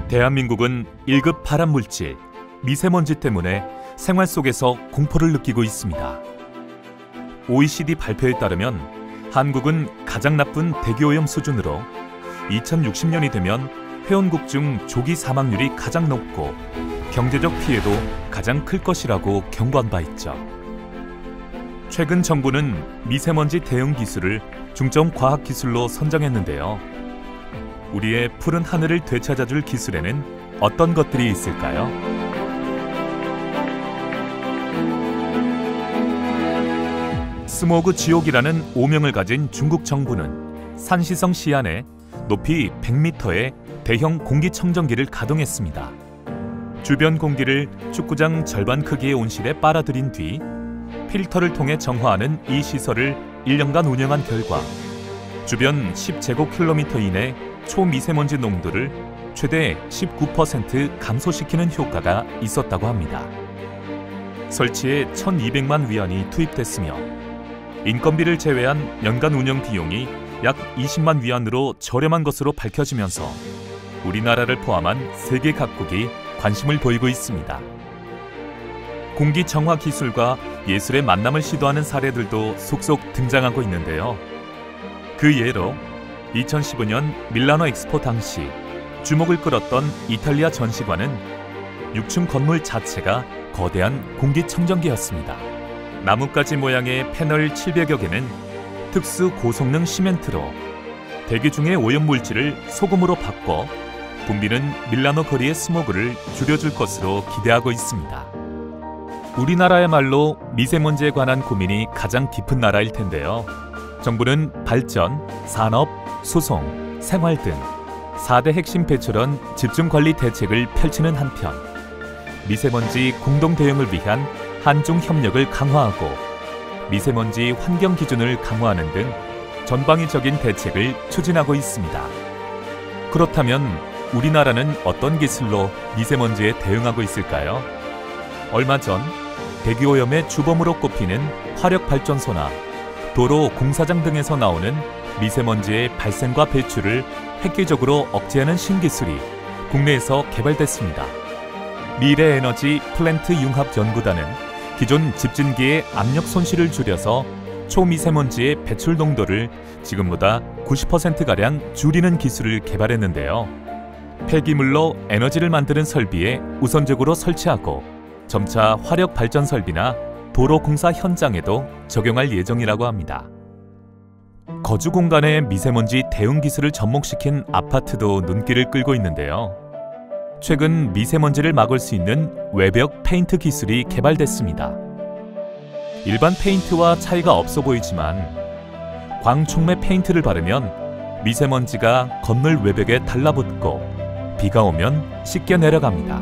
대한민국은 1급 발암물질, 미세먼지 때문에 생활 속에서 공포를 느끼고 있습니다. OECD 발표에 따르면 한국은 가장 나쁜 대기오염 수준으로 2060년이 되면 회원국 중 조기 사망률이 가장 높고 경제적 피해도 가장 클 것이라고 경고한 바 있죠. 최근 정부는 미세먼지 대응 기술을 중점 과학 기술로 선정했는데요. 우리의 푸른 하늘을 되찾아줄 기술에는 어떤 것들이 있을까요? 스모그 지옥이라는 오명을 가진 중국 정부는 산시성 시안에 높이 100m의 대형 공기청정기를 가동했습니다. 주변 공기를 축구장 절반 크기의 온실에 빨아들인 뒤 필터를 통해 정화하는 이 시설을 1년간 운영한 결과 주변 10제곱킬로미터 이내 초미세먼지 농도를 최대 19% 감소시키는 효과가 있었다고 합니다. 설치에 1,200만 위안이 투입됐으며 인건비를 제외한 연간 운영 비용이 약 20만 위안으로 저렴한 것으로 밝혀지면서 우리나라를 포함한 세계 각국이 관심을 보이고 있습니다. 공기 정화 기술과 예술의 만남을 시도하는 사례들도 속속 등장하고 있는데요. 그 예로 2015년 밀라노 엑스포 당시 주목을 끌었던 이탈리아 전시관은 6층 건물 자체가 거대한 공기청정기였습니다. 나뭇가지 모양의 패널 700여 개는 특수 고성능 시멘트로 대기 중의 오염물질을 소금으로 바꿔 붐비는 밀라노 거리의 스모그를 줄여줄 것으로 기대하고 있습니다. 우리나라야말로 미세먼지에 관한 고민이 가장 깊은 나라일 텐데요. 정부는 발전, 산업, 소송, 생활 등 4대 핵심 배출원 집중관리 대책을 펼치는 한편 미세먼지 공동 대응을 위한 한중 협력을 강화하고 미세먼지 환경 기준을 강화하는 등 전방위적인 대책을 추진하고 있습니다. 그렇다면 우리나라는 어떤 기술로 미세먼지에 대응하고 있을까요? 얼마 전 대기오염의 주범으로 꼽히는 화력발전소나 도로 공사장 등에서 나오는 미세먼지의 발생과 배출을 획기적으로 억제하는 신기술이 국내에서 개발됐습니다. 미래에너지 플랜트 융합연구단은 기존 집진기의 압력 손실을 줄여서 초미세먼지의 배출 농도를 지금보다 90%가량 줄이는 기술을 개발했는데요. 폐기물로 에너지를 만드는 설비에 우선적으로 설치하고 점차 화력 발전 설비나 도로 공사 현장에도 적용할 예정이라고 합니다. 거주 공간에 미세먼지 대응 기술을 접목시킨 아파트도 눈길을 끌고 있는데요. 최근 미세먼지를 막을 수 있는 외벽 페인트 기술이 개발됐습니다. 일반 페인트와 차이가 없어 보이지만 광촉매 페인트를 바르면 미세먼지가 건물 외벽에 달라붙고 비가 오면 씻겨 내려갑니다.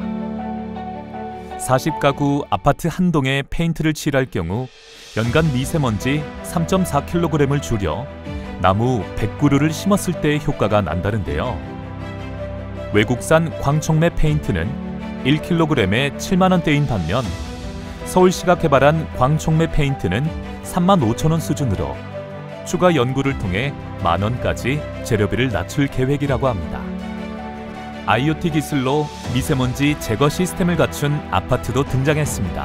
40가구 아파트 한 동에 페인트를 칠할 경우 연간 미세먼지 3.4kg을 줄여 나무 100그루를 심었을 때의 효과가 난다는데요. 외국산 광촉매 페인트는 1kg에 7만 원대인 반면 서울시가 개발한 광촉매 페인트는 35,000원 수준으로 추가 연구를 통해 만원까지 재료비를 낮출 계획이라고 합니다. IoT 기술로 미세먼지 제거 시스템을 갖춘 아파트도 등장했습니다.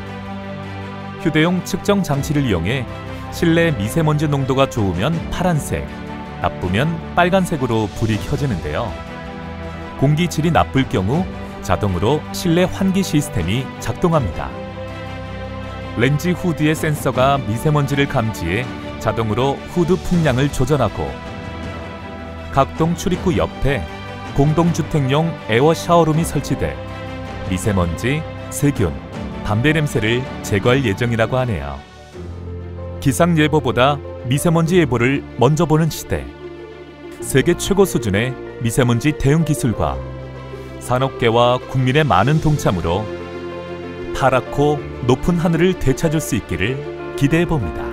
휴대용 측정 장치를 이용해 실내 미세먼지 농도가 좋으면 파란색, 나쁘면 빨간색으로 불이 켜지는데요. 공기질이 나쁠 경우 자동으로 실내 환기 시스템이 작동합니다. 렌즈 후드의 센서가 미세먼지를 감지해 자동으로 후드 풍량을 조절하고 각동 출입구 옆에 공동주택용 에어 샤워룸이 설치돼 미세먼지, 세균, 담배 냄새를 제거할 예정이라고 하네요. 기상예보보다 미세먼지 예보를 먼저 보는 시대. 세계 최고 수준의 미세먼지 대응 기술과 산업계와 국민의 많은 동참으로 파랗고 높은 하늘을 되찾을 수 있기를 기대해 봅니다.